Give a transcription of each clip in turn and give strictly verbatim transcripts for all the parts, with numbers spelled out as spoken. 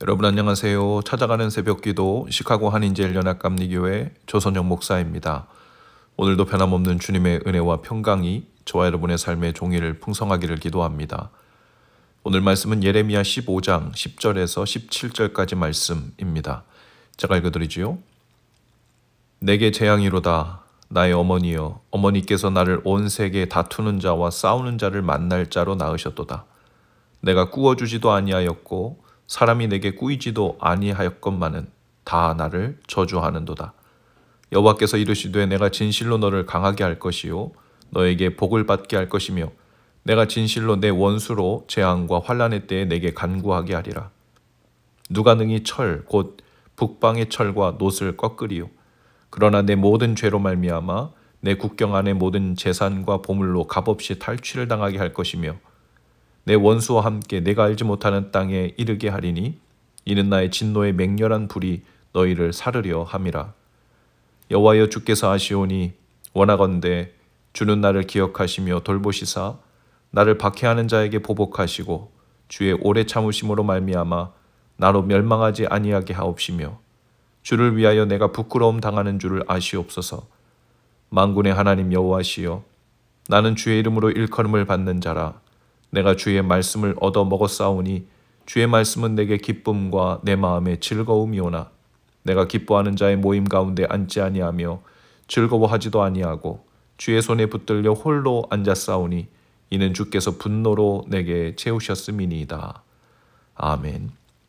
여러분 안녕하세요. 찾아가는 새벽기도 시카고 한인제일연합감리교회 조선영 목사입니다. 오늘도 변함없는 주님의 은혜와 평강이 저와 여러분의 삶의 종일 풍성하기를 기도합니다. 오늘 말씀은 예레미야 십오 장 십 절에서 십칠 절까지 말씀입니다. 제가 읽어드리지요. 내게 재앙이로다 나의 어머니여, 어머니께서 나를 온 세계에 다투는 자와 싸우는 자를 만날 자로 낳으셨도다. 내가 꾸어주지도 아니하였고 사람이 내게 꾸이지도 아니하였건만은 다 나를 저주하는도다. 여호와께서 이르시되 내가 진실로 너를 강하게 할 것이요 너에게 복을 받게 할 것이며 내가 진실로 내 원수로 재앙과 환난의 때에 내게 간구하게 하리라. 누가 능히 철 곧 북방의 철과 놋을 꺾으리요. 그러나 내 모든 죄로 말미암아 내 국경 안의 모든 재산과 보물로 값없이 탈취를 당하게 할 것이며 내 원수와 함께 내가 알지 못하는 땅에 이르게 하리니 이는 나의 진노의 맹렬한 불이 너희를 사르려 함이라. 여호와여 주께서 아시오니 원하건대 주는 나를 기억하시며 돌보시사 나를 박해하는 자에게 보복하시고 주의 오래 참으심으로 말미암아 나로 멸망하지 아니하게 하옵시며 주를 위하여 내가 부끄러움 당하는 줄을 아시옵소서. 만군의 하나님 여호와시여 나는 주의 이름으로 일컬음을 받는 자라. 내가 주의 말씀을 얻어 먹었사오니 주의 말씀은 내게 기쁨과 내 마음의 즐거움이오나 내가 기뻐하는 자의 모임 가운데 앉지 아니하며 즐거워하지도 아니하고 주의 손에 붙들려 홀로 앉았사오니 이는 주께서 분노로 내게 채우셨음이니이다. 아멘.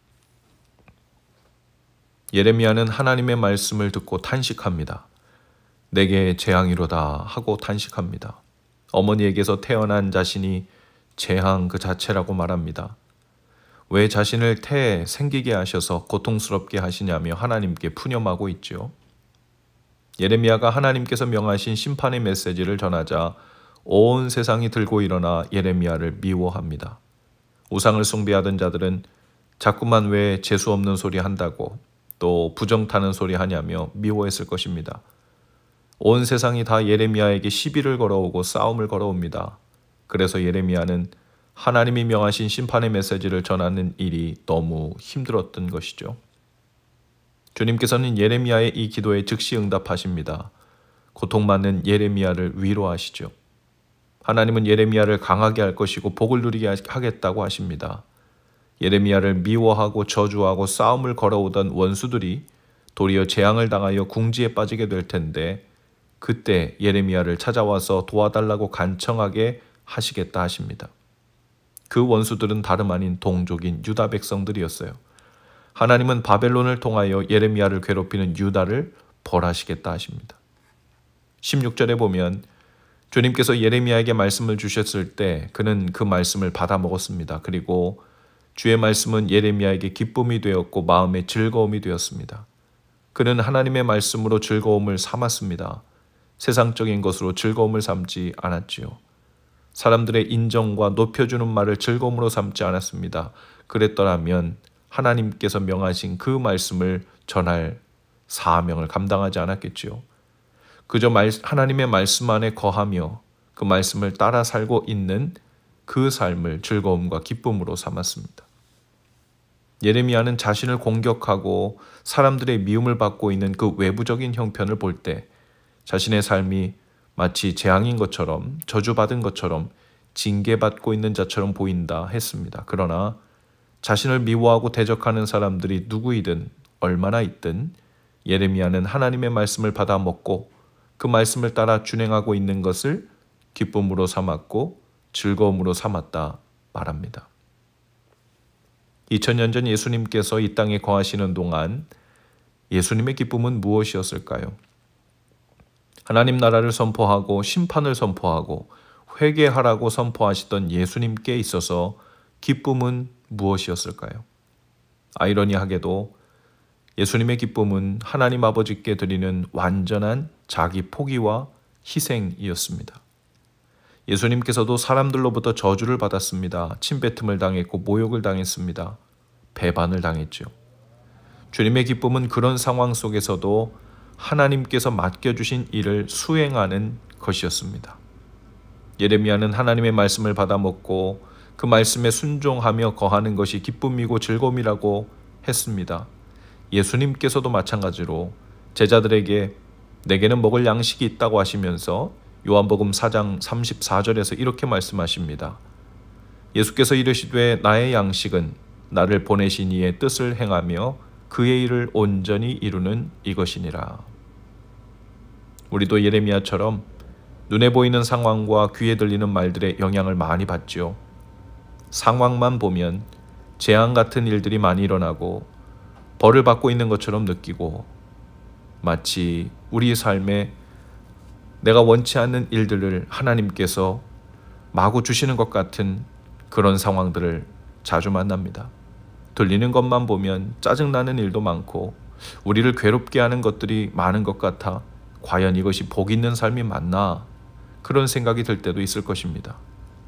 예레미야는 하나님의 말씀을 듣고 탄식합니다. 내게 재앙이로다 하고 탄식합니다. 어머니에게서 태어난 자신이 재앙 그 자체라고 말합니다. 왜 자신을 태에 생기게 하셔서 고통스럽게 하시냐며 하나님께 푸념하고 있죠. 예레미야가 하나님께서 명하신 심판의 메시지를 전하자 온 세상이 들고 일어나 예레미야를 미워합니다. 우상을 숭배하던 자들은 자꾸만 왜 재수 없는 소리 한다고 또 부정 타는 소리 하냐며 미워했을 것입니다. 온 세상이 다 예레미야에게 시비를 걸어오고 싸움을 걸어옵니다. 그래서 예레미야는 하나님이 명하신 심판의 메시지를 전하는 일이 너무 힘들었던 것이죠. 주님께서는 예레미야의 이 기도에 즉시 응답하십니다. 고통받는 예레미야를 위로하시죠. 하나님은 예레미야를 강하게 할 것이고 복을 누리게 하겠다고 하십니다. 예레미야를 미워하고 저주하고 싸움을 걸어오던 원수들이 도리어 재앙을 당하여 궁지에 빠지게 될 텐데 그때 예레미야를 찾아와서 도와달라고 간청하게 하시겠다 하십니다. 그 원수들은 다름 아닌 동족인 유다 백성들이었어요. 하나님은 바벨론을 통하여 예레미야를 괴롭히는 유다를 벌하시겠다 하십니다. 십육 절에 보면 주님께서 예레미야에게 말씀을 주셨을 때 그는 그 말씀을 받아 먹었습니다. 그리고 주의 말씀은 예레미야에게 기쁨이 되었고 마음의 즐거움이 되었습니다. 그는 하나님의 말씀으로 즐거움을 삼았습니다. 세상적인 것으로 즐거움을 삼지 않았지요. 사람들의 인정과 높여주는 말을 즐거움으로 삼지 않았습니다. 그랬더라면 하나님께서 명하신 그 말씀을 전할 사명을 감당하지 않았겠지요. 그저 말, 하나님의 말씀 안에 거하며 그 말씀을 따라 살고 있는 그 삶을 즐거움과 기쁨으로 삼았습니다. 예레미야는 자신을 공격하고 사람들의 미움을 받고 있는 그 외부적인 형편을 볼 때 자신의 삶이 마치 재앙인 것처럼 저주받은 것처럼 징계받고 있는 자처럼 보인다 했습니다. 그러나 자신을 미워하고 대적하는 사람들이 누구이든 얼마나 있든 예레미야는 하나님의 말씀을 받아 먹고 그 말씀을 따라 준행하고 있는 것을 기쁨으로 삼았고 즐거움으로 삼았다 말합니다. 이천 년 전 예수님께서 이 땅에 거하시는 동안 예수님의 기쁨은 무엇이었을까요? 하나님 나라를 선포하고 심판을 선포하고 회개하라고 선포하시던 예수님께 있어서 기쁨은 무엇이었을까요? 아이러니하게도 예수님의 기쁨은 하나님 아버지께 드리는 완전한 자기 포기와 희생이었습니다. 예수님께서도 사람들로부터 저주를 받았습니다. 침뱉음을 당했고 모욕을 당했습니다. 배반을 당했죠. 주님의 기쁨은 그런 상황 속에서도 하나님께서 맡겨주신 일을 수행하는 것이었습니다. 예레미야는 하나님의 말씀을 받아먹고 그 말씀에 순종하며 거하는 것이 기쁨이고 즐거움이라고 했습니다. 예수님께서도 마찬가지로 제자들에게 내게는 먹을 양식이 있다고 하시면서 요한복음 사 장 삼십사 절에서 이렇게 말씀하십니다. 예수께서 이르시되 나의 양식은 나를 보내신 이의 뜻을 행하며 그의 일을 온전히 이루는 이것이니라. 우리도 예레미야처럼 눈에 보이는 상황과 귀에 들리는 말들의 영향을 많이 받죠. 상황만 보면 재앙 같은 일들이 많이 일어나고 벌을 받고 있는 것처럼 느끼고 마치 우리의 삶에 내가 원치 않는 일들을 하나님께서 마구 주시는 것 같은 그런 상황들을 자주 만납니다. 들리는 것만 보면 짜증나는 일도 많고 우리를 괴롭게 하는 것들이 많은 것 같아 과연 이것이 복 있는 삶이 맞나? 그런 생각이 들 때도 있을 것입니다.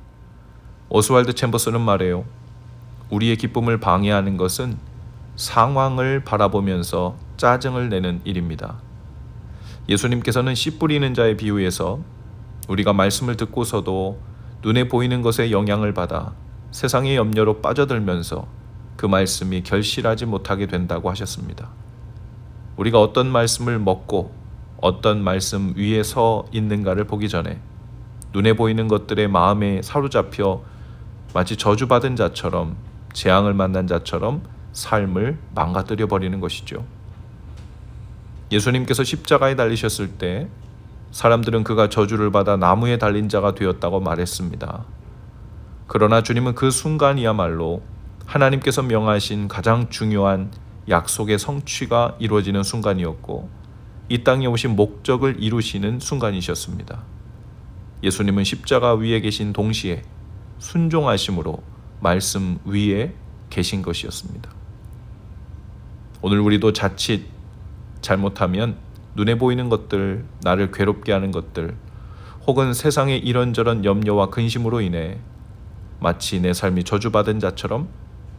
오스왈드 챔버스는 말해요. 우리의 기쁨을 방해하는 것은 상황을 바라보면서 짜증을 내는 일입니다. 예수님께서는 씨 뿌리는 자의 비유에서 우리가 말씀을 듣고서도 눈에 보이는 것에 영향을 받아 세상의 염려로 빠져들면서 그 말씀이 결실하지 못하게 된다고 하셨습니다. 우리가 어떤 말씀을 먹고 어떤 말씀 위에 서 있는가를 보기 전에 눈에 보이는 것들의 마음에 사로잡혀 마치 저주받은 자처럼 재앙을 만난 자처럼 삶을 망가뜨려 버리는 것이죠. 예수님께서 십자가에 달리셨을 때 사람들은 그가 저주를 받아 나무에 달린 자가 되었다고 말했습니다. 그러나 주님은 그 순간이야말로 하나님께서 명하신 가장 중요한 약속의 성취가 이루어지는 순간이었고 이 땅에 오신 목적을 이루시는 순간이셨습니다. 예수님은 십자가 위에 계신 동시에 순종하심으로 말씀 위에 계신 것이었습니다. 오늘 우리도 자칫 잘못하면 눈에 보이는 것들, 나를 괴롭게 하는 것들, 혹은 세상의 이런저런 염려와 근심으로 인해 마치 내 삶이 저주받은 자처럼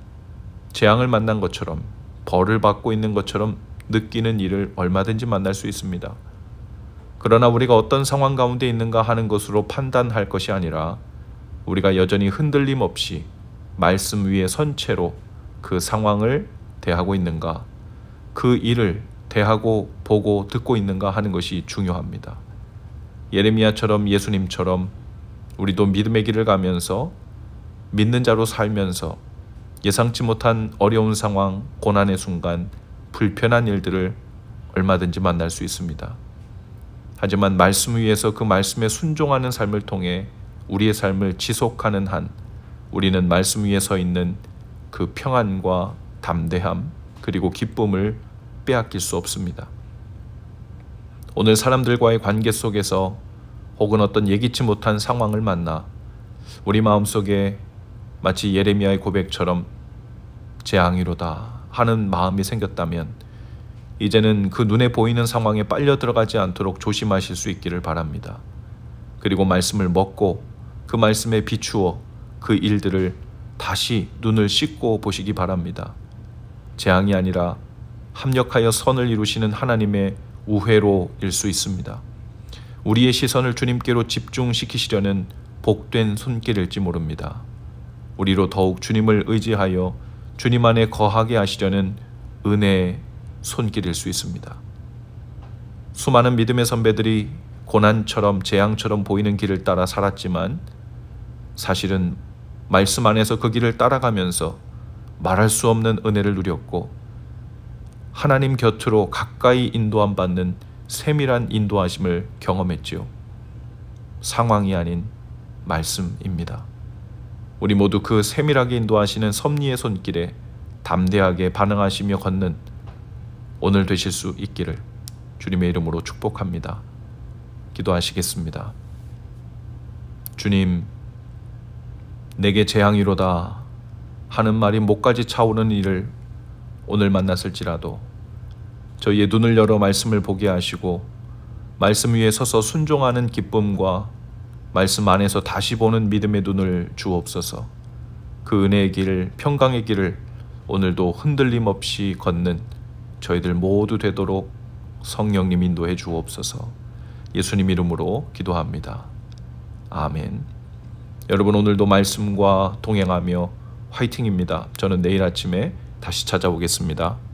재앙을 만난 것처럼 벌을 받고 있는 것처럼 느끼는 일을 얼마든지 만날 수 있습니다. 그러나 우리가 어떤 상황 가운데 있는가 하는 것으로 판단할 것이 아니라 우리가 여전히 흔들림 없이 말씀 위에 선 채로 그 상황을 대하고 있는가, 그 일을 대하고 보고 듣고 있는가 하는 것이 중요합니다. 예레미야처럼 예수님처럼 우리도 믿음의 길을 가면서 믿는 자로 살면서 예상치 못한 어려운 상황, 고난의 순간, 불편한 일들을 얼마든지 만날 수 있습니다. 하지만 말씀 위에서 그 말씀에 순종하는 삶을 통해 우리의 삶을 지속하는 한 우리는 말씀 위에 서 있는 그 평안과 담대함 그리고 기쁨을 빼앗길 수 없습니다. 오늘 사람들과의 관계 속에서 혹은 어떤 예기치 못한 상황을 만나 우리 마음속에 마치 예레미야의 고백처럼 재앙이로다 하는 마음이 생겼다면 이제는 그 눈에 보이는 상황에 빨려 들어가지 않도록 조심하실 수 있기를 바랍니다. 그리고 말씀을 먹고 그 말씀에 비추어 그 일들을 다시 눈을 씻고 보시기 바랍니다. 재앙이 아니라 합력하여 선을 이루시는 하나님의 우회로일 수 있습니다. 우리의 시선을 주님께로 집중시키시려는 복된 손길일지 모릅니다. 우리로 더욱 주님을 의지하여 주님 안에 거하게 하시려는 은혜의 손길일 수 있습니다. 수많은 믿음의 선배들이 고난처럼 재앙처럼 보이는 길을 따라 살았지만 사실은 말씀 안에서 그 길을 따라가면서 말할 수 없는 은혜를 누렸고 하나님 곁으로 가까이 인도함 받는 세밀한 인도하심을 경험했지요. 상황이 아닌 말씀입니다. 우리 모두 그 세밀하게 인도하시는 섭리의 손길에 담대하게 반응하시며 걷는 오늘 되실 수 있기를 주님의 이름으로 축복합니다. 기도하시겠습니다. 주님, 내게 재앙이로다 하는 말이 목까지 차오르는 일을 오늘 만났을지라도 저희의 눈을 열어 말씀을 보게 하시고 말씀 위에 서서 순종하는 기쁨과 말씀 안에서 다시 보는 믿음의 눈을 주옵소서. 그 은혜의 길, 평강의 길을 오늘도 흔들림 없이 걷는 저희들 모두 되도록 성령님 인도해 주옵소서. 예수님 이름으로 기도합니다. 아멘. 여러분 오늘도 말씀과 동행하며 화이팅입니다. 저는 내일 아침에 다시 찾아오겠습니다.